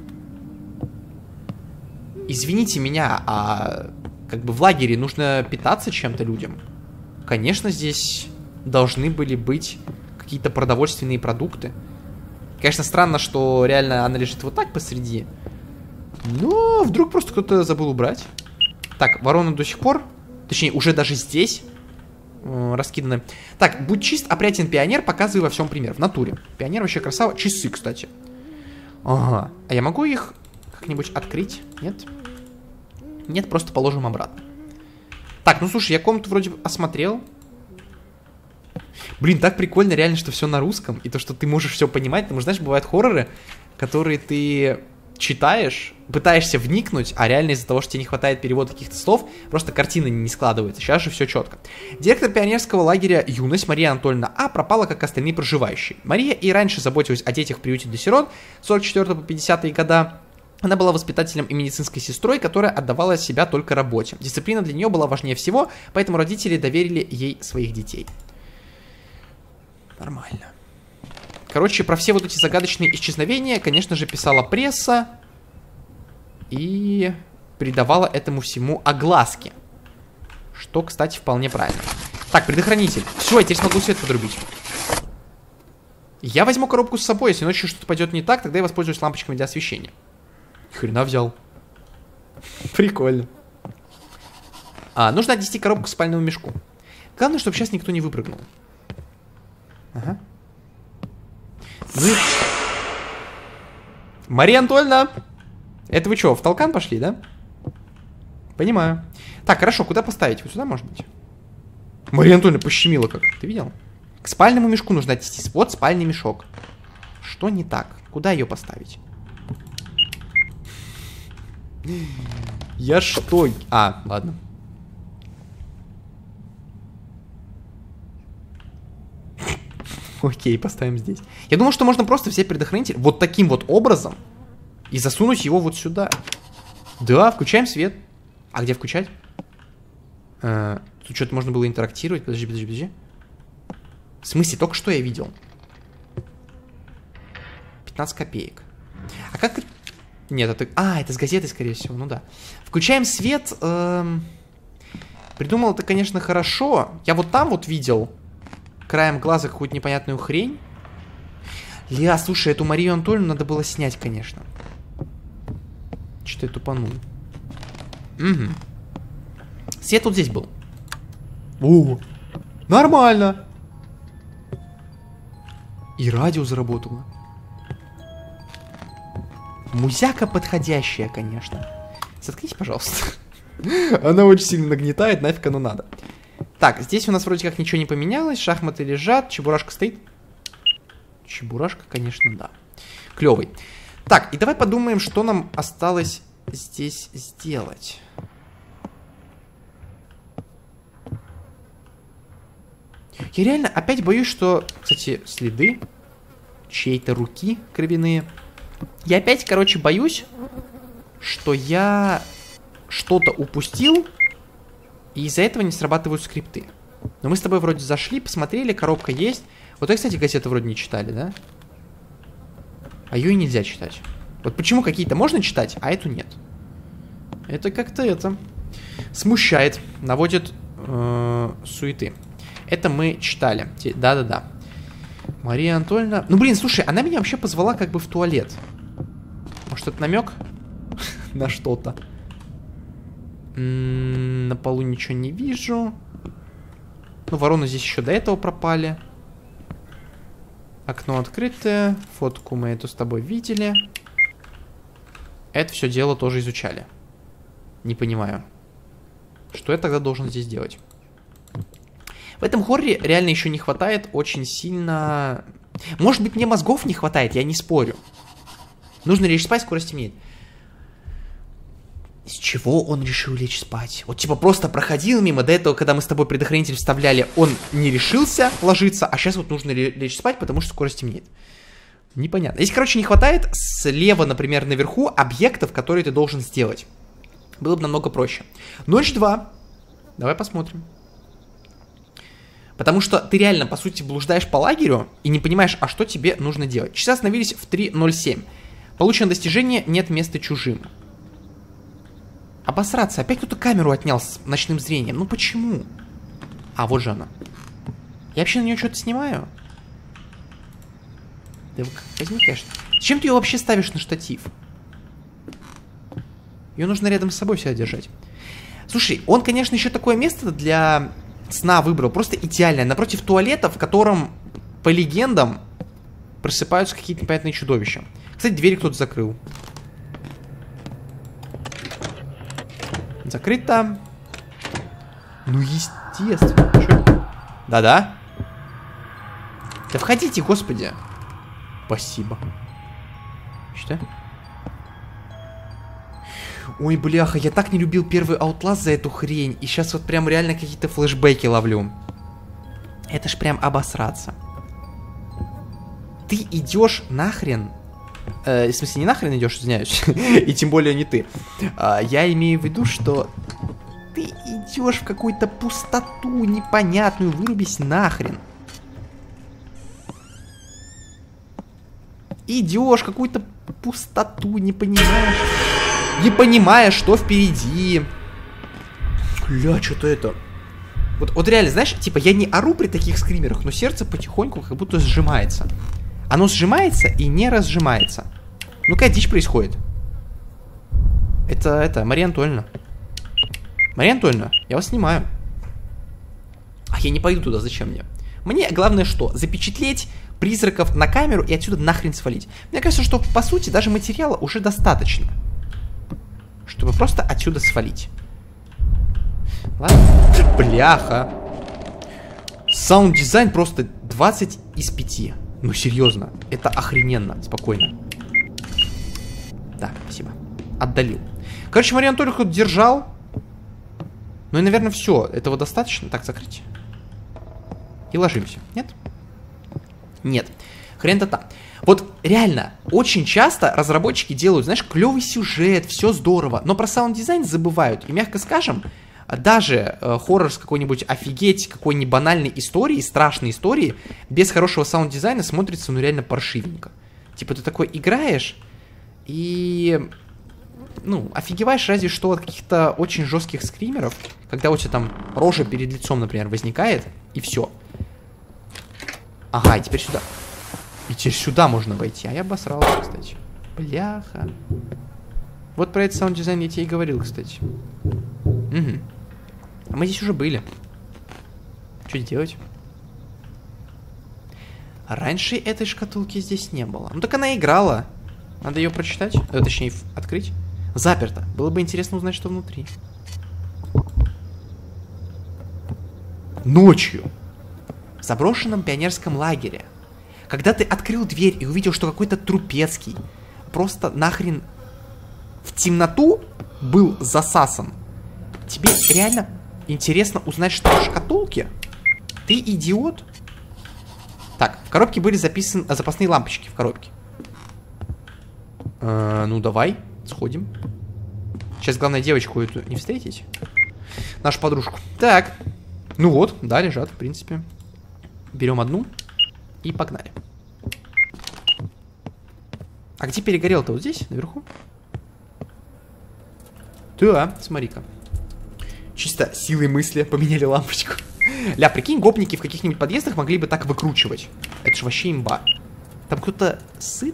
извините меня, а как бы в лагере нужно питаться чем-то людям. Конечно, здесь должны были быть какие-то продовольственные продукты. Конечно, странно, что реально она лежит вот так посреди. Но вдруг просто кто-то забыл убрать. Так, ворона до сих пор, точнее, уже даже здесь раскиданы. Так, будь чист, опрятен, пионер, показывай во всем пример. В натуре. Пионер вообще красава. Часы, кстати. Ага. А я могу их как-нибудь открыть? Нет? Нет, просто положим обратно. Так, ну слушай, я комнату вроде осмотрел. Блин, так прикольно реально, что все на русском. И то, что ты можешь все понимать. Потому что, знаешь, бывают хорроры, которые ты читаешь, пытаешься вникнуть, а реально из-за того, что тебе не хватает перевода каких-то слов, просто картина не складывается. Сейчас же все четко. Директор пионерского лагеря «Юность» Мария Анатольевна А. пропала, как остальные проживающие. Мария и раньше заботилась о детях в приюте для сирот с 44 по 50-е года. Она была воспитателем и медицинской сестрой, которая отдавала себя только работе. Дисциплина для нее была важнее всего, поэтому родители доверили ей своих детей. Нормально. Короче, про все вот эти загадочные исчезновения, конечно же, писала пресса и придавала этому всему огласки. Что, кстати, вполне правильно. Так, предохранитель. Все, я теперь смогу свет подрубить. Я возьму коробку с собой. Если ночью что-то пойдет не так, тогда я воспользуюсь лампочками для освещения. Хрена взял. Прикольно. Нужно отнести коробку к спальному мешку. Главное, чтобы сейчас никто не выпрыгнул. Ага. Ну и... Мария Анатольевна! Это вы что, в толкан пошли, да? Понимаю. Так, хорошо, куда поставить? Вот сюда, может быть? Мария Анатольевна пощемила как. Ты видел? К спальному мешку нужно отнести. Вот спальный мешок. Что не так? Куда ее поставить? Я что? Ладно. Окей, поставим здесь. Я думал, что можно просто взять предохранитель вот таким вот образом и засунуть его вот сюда. Да, включаем свет. А где включать? Тут что-то можно было интерактировать. Подожди. В смысле, только что я видел? 15 копеек. А как... Нет, это... это с газеты, скорее всего, ну да. Включаем свет. Придумал это, конечно, хорошо. Я вот там вот видел краем глаза какую-то непонятную хрень. Слушай, эту Марию Анатольевну надо было снять, конечно. Что-то я тупанул. Угу. Свет вот здесь был. Нормально. И радио заработало. Музяка подходящая, конечно. Заткнись, пожалуйста. Она очень сильно нагнетает, нафиг оно надо. Так, здесь у нас вроде как ничего не поменялось. Шахматы лежат, чебурашка стоит. Чебурашка, конечно, да. Клевый. Так, и давай подумаем, что нам осталось здесь сделать. Я реально опять боюсь, что... Кстати, следы чьей-то руки кровяные. Я опять, короче, боюсь, что я что-то упустил, и из-за этого не срабатывают скрипты. Но мы с тобой вроде зашли, посмотрели, коробка есть. Вот, кстати, газету вроде не читали, да? А ее и нельзя читать. Вот почему какие-то можно читать, а эту нет? Это как-то смущает, наводит суеты. Это мы читали. Да-да-да. Мария Анатольевна... Ну, блин, слушай, она меня вообще позвала как бы в туалет. Может, это намек на что-то? На полу ничего не вижу. Ну, вороны здесь еще до этого пропали. Окно открытое. Фотку мы эту с тобой видели. Это все дело тоже изучали. Не понимаю. Что я тогда должен здесь делать? В этом хорроре реально еще не хватает очень сильно... Может быть, мне мозгов не хватает, я не спорю. Нужно лишь спать, скоро стемнеет. С чего он решил лечь спать? Вот типа просто проходил мимо, до этого, когда мы с тобой предохранитель вставляли, он не решился ложиться, а сейчас вот нужно лечь спать, потому что скоро стемнеет. Непонятно. Здесь, короче, не хватает слева, например, наверху объектов, которые ты должен сделать. Было бы намного проще. Ночь 2. Давай посмотрим. Потому что ты реально, по сути, блуждаешь по лагерю и не понимаешь, а что тебе нужно делать. Часы остановились в 3:07. Получено достижение «Нет места чужим». Обосраться. Опять кто-то камеру отнял с ночным зрением. Ну почему? А, вот же она. Я вообще на нее что-то снимаю? Да возьми, конечно. Зачем ты ее вообще ставишь на штатив? Ее нужно рядом с собой всегда держать. Слушай, он, конечно, еще такое место для сна выбрал. Просто идеальное. Напротив туалета, в котором, по легендам, просыпаются какие-то непонятные чудовища. Кстати, двери кто-то закрыл. Закрыто. Ну, естественно. Да-да. Да входите, господи. Спасибо. Что? Ой, бляха, я так не любил первый Outlast за эту хрень. И сейчас вот прям реально какие-то флешбеки ловлю. Это ж прям обосраться. Ты идешь нахрен. В смысле, не нахрен идешь, извиняюсь. И тем более не ты. Я имею в виду, что ты идешь в какую-то пустоту непонятную. Вырубись нахрен. Идешь в какую-то пустоту, не понимаешь. Не понимаешь, что впереди. Бля, что-то это. Вот реально, знаешь, типа я не ору при таких скримерах, но сердце потихоньку как будто сжимается. Оно сжимается и не разжимается. Ну какая дичь происходит? Это, Мария Анатольевна. Мария Анатольевна, я вас снимаю. А я не пойду туда, зачем мне? Мне главное что? Запечатлеть призраков на камеру и отсюда нахрен свалить. Мне кажется, что по сути даже материала уже достаточно, чтобы просто отсюда свалить. Ладно. Бляха. Саунд-дизайн просто 20 из 5. Ну серьезно, это охрененно. Спокойно. Да, спасибо. Отдалил. Короче, Мария Анатольевна кто-то держал. Ну и, наверное, все. Этого достаточно. Так, закрыть. И ложимся. Нет? Нет. Хрен-то там. Вот реально, очень часто разработчики делают, знаешь, клевый сюжет, все здорово, но про саунд-дизайн забывают. И, мягко скажем, даже хоррор с какой-нибудь офигеть, какой-нибудь банальной истории, страшной истории, без хорошего саунд-дизайна смотрится, ну, реально паршивенько. Типа ты такой играешь и, ну, офигеваешь разве что от каких-то очень жестких скримеров, когда у тебя там рожа перед лицом, например, возникает, и все. Ага, и теперь сюда. И теперь сюда можно войти. А я обосрался, кстати. Бляха. Вот про этот саунд-дизайн я тебе и говорил, кстати. Угу. А мы здесь уже были. Что делать? Раньше этой шкатулки здесь не было. Ну так она играла. Надо ее прочитать. Точнее, открыть. Заперто. Было бы интересно узнать, что внутри. Ночью. В заброшенном пионерском лагере. Когда ты открыл дверь и увидел, что какой-то Трупецкий просто нахрен в темноту был засасан, тебе реально интересно узнать, что в шкатулке? Ты идиот? Так, в коробке были записаны запасные лампочки в коробке. Ну давай, сходим. Сейчас главное девочку эту не встретить. Нашу подружку. Так, ну вот, да, лежат, в принципе. Берем одну. И погнали. А где перегорел-то? Вот здесь, наверху? Да, смотри-ка. Чисто силой мысли поменяли лампочку. Ля, прикинь, гопники в каких-нибудь подъездах могли бы так выкручивать. Это ж вообще имба. Там кто-то сыт?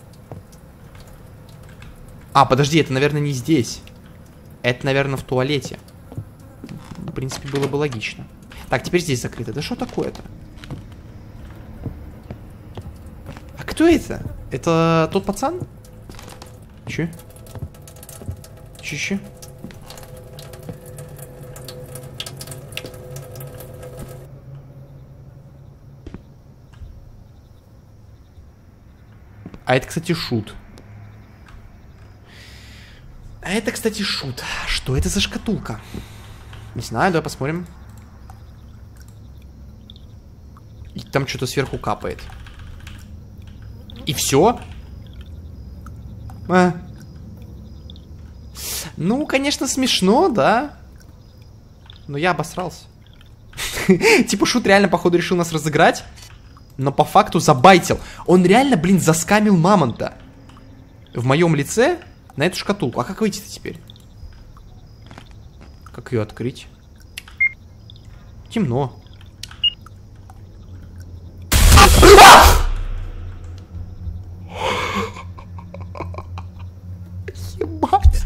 А, подожди, это, наверное, не здесь. Это, наверное, в туалете. В принципе, было бы логично. Так, теперь здесь закрыто. Да что такое-то? Кто это? Это тот пацан? Че? Че? А это, кстати, шут. А это, кстати, шут. Что это за шкатулка? Не знаю, давай посмотрим. И там что-то сверху капает. И все? Ну, конечно, смешно, да? Но я обосрался. Типа шут реально, походу, решил нас разыграть. Но по факту забайтил. Он реально, блин, заскамил мамонта. В моем лице на эту шкатулку. А как выйти-то теперь? Как ее открыть? Темно. Ебать.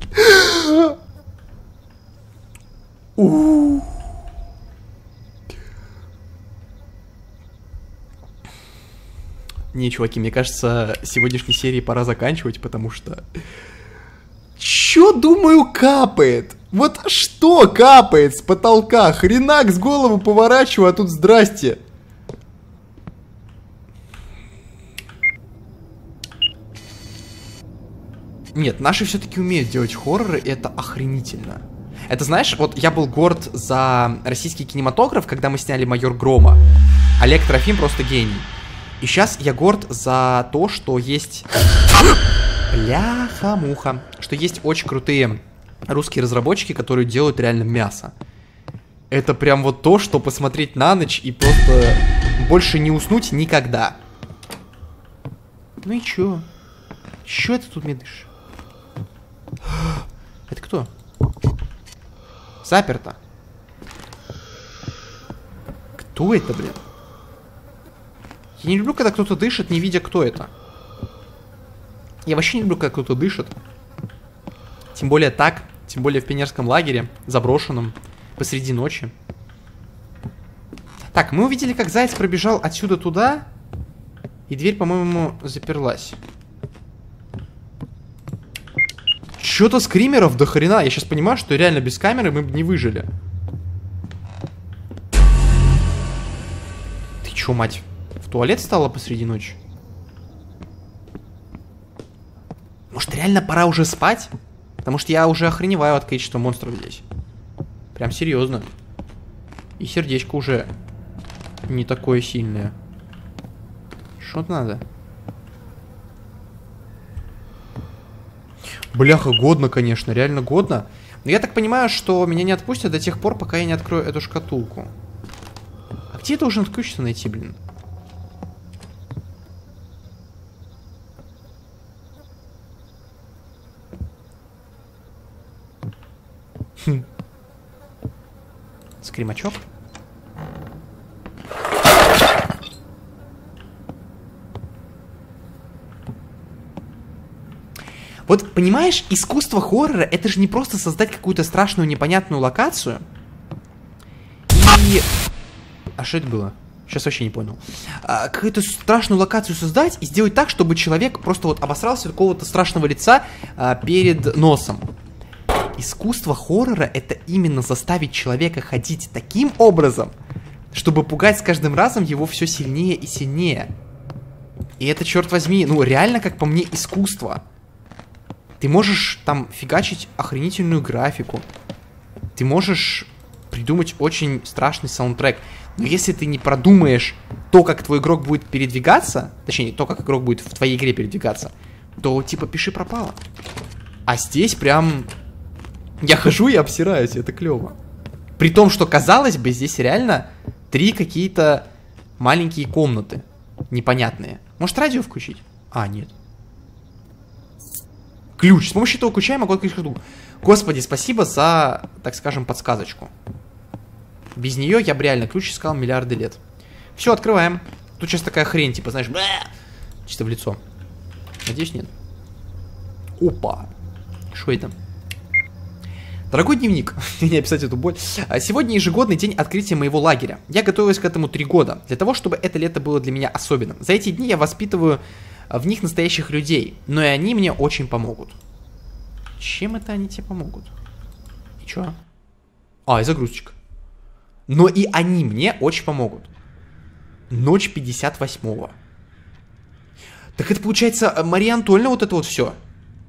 Не, чуваки, мне кажется, сегодняшней серии пора заканчивать, потому что... Чё, думаю, капает? Вот что капает с потолка? Хренак с голову поворачиваю, а тут здрасте. Нет, наши все-таки умеют делать хорроры, и это охренительно. Это, знаешь, вот я был горд за российский кинематограф, когда мы сняли «Майор Грома». Олег Трофим просто гений. И сейчас я горд за то, что есть... Бляха-муха. Что есть очень крутые русские разработчики, которые делают реально мясо. Это прям вот то, что посмотреть на ночь и просто больше не уснуть никогда. Ну и чё? Чё это тут медышь? Это кто? Заперто. Кто это, блин? Я не люблю, когда кто-то дышит, не видя, кто это. Я вообще не люблю, когда кто-то дышит. Тем более так. Тем более в пионерском лагере, заброшенном, посреди ночи. Так, мы увидели, как заяц пробежал отсюда туда. И дверь, по-моему, заперлась. Чё-то скримеров до хрена. Я сейчас понимаю, что реально без камеры мы бы не выжили. Ты чё, мать? В туалет стала посреди ночи? Может, реально пора уже спать? Потому что я уже охреневаю от количества монстров здесь. Прям серьезно. И сердечко уже не такое сильное. Что-то надо. Бляха, годно, конечно, реально годно. Но я так понимаю, что меня не отпустят до тех пор, пока я не открою эту шкатулку. А где должен ключ-то найти, блин? Скримачок. Вот, понимаешь, искусство хоррора — это же не просто создать какую-то страшную непонятную локацию. И... А что это было? Сейчас вообще не понял. Какую-то страшную локацию создать и сделать так, чтобы человек просто вот обосрался от какого-то страшного лица перед носом. Искусство хоррора — это именно заставить человека ходить таким образом, чтобы пугать с каждым разом его все сильнее и сильнее. И это, черт возьми, ну реально, как по мне, искусство. Ты можешь там фигачить охренительную графику. Ты можешь придумать очень страшный саундтрек. Но если ты не продумаешь то, как твой игрок будет передвигаться, точнее, то, как игрок будет в твоей игре передвигаться, то типа пиши пропало. А здесь прям... Я хожу и обсираюсь, это клево. При том, что, казалось бы, здесь реально 3 какие-то маленькие комнаты. Непонятные. Может, радио включить? А, нет. Ключ. С помощью этого ключа я могу открыть шкатулку. Господи, спасибо за, так скажем, подсказочку. Без нее я бы реально ключ искал миллиарды лет. Все, открываем. Тут сейчас такая хрень, типа, знаешь, чисто в лицо. Надеюсь, нет. Опа. Что это? Дорогой дневник, не описать эту боль. Сегодня ежегодный день открытия моего лагеря. Я готовилась к этому 3 года, для того, чтобы это лето было для меня особенным. За эти дни я воспитываю в них настоящих людей, но и они мне очень помогут. Чем это они тебе помогут? И чё? А, и загрузчик. Но и они мне очень помогут. Ночь 58-го. Так это получается Мария Анатольевна вот это вот все.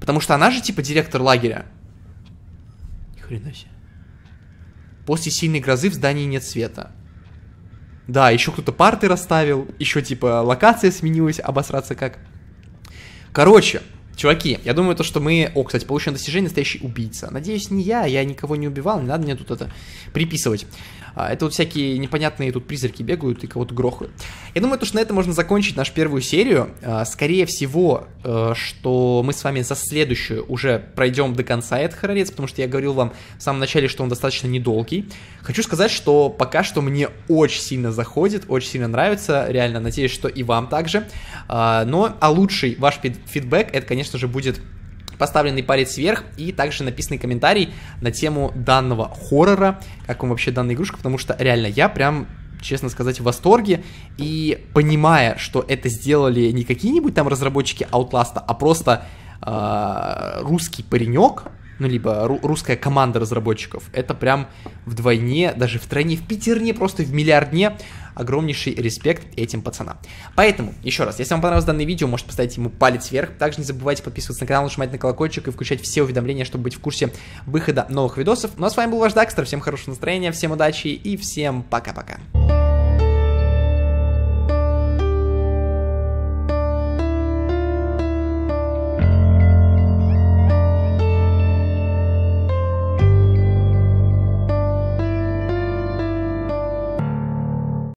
Потому что она же, типа, директор лагеря. Ни хрена себе. После сильной грозы в здании нет света. Да, еще кто-то парты расставил, еще, типа, локация сменилась, обосраться как. Короче, чуваки, я думаю, то, что мы... О, кстати, получено достижение настоящий убийца. Надеюсь, не я никого не убивал, не надо мне тут это приписывать. Это вот всякие непонятные тут призраки бегают и кого-то грохают. Я думаю, то, что на этом можно закончить нашу первую серию. Скорее всего, что мы с вами за следующую уже пройдем до конца этот хоррорец, потому что я говорил вам в самом начале, что он достаточно недолгий. Хочу сказать, что пока что мне очень сильно заходит, очень сильно нравится, реально, надеюсь, что и вам также. Но лучший ваш фидбэк, это, конечно же, будет поставленный палец вверх и также написанный комментарий на тему данного хоррора, как вам вообще данная игрушка, потому что реально я прям, честно сказать, в восторге, и понимая, что это сделали не какие-нибудь там разработчики Outlast, а просто русский паренек, ну, либо русская команда разработчиков, это прям вдвойне, даже втройне, в пятерне, просто в миллиардне огромнейший респект этим пацанам. Поэтому, еще раз, если вам понравилось данное видео, можете поставить ему палец вверх. Также не забывайте подписываться на канал, нажимать на колокольчик и включать все уведомления, чтобы быть в курсе выхода новых видосов. Ну а с вами был ваш Дакстер, всем хорошего настроения, всем удачи и всем пока-пока.